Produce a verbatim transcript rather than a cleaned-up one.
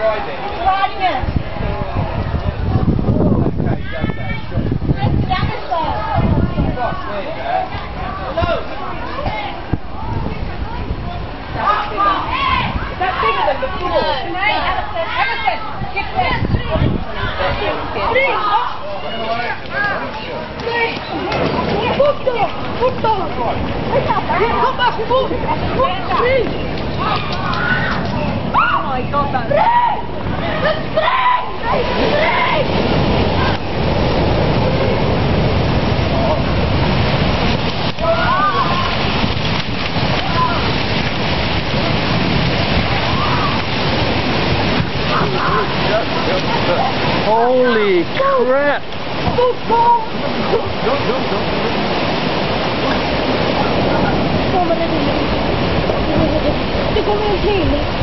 That's bigger than before. Everton, get this. Tutto, tutto. Come back, move. Oh my God, that's Holy crap! Det kommer en till.